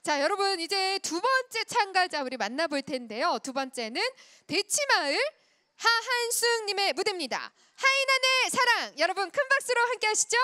자, 여러분 이제 두 번째 참가자 우리 만나볼 텐데요. 두 번째는 대치마을 하한숙님의 무대입니다. 하이난의 사랑, 여러분 큰 박수로 함께 하시죠.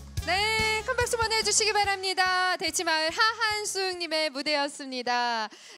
주시기 바랍니다. 대치마을 하한숙님의 무대였습니다.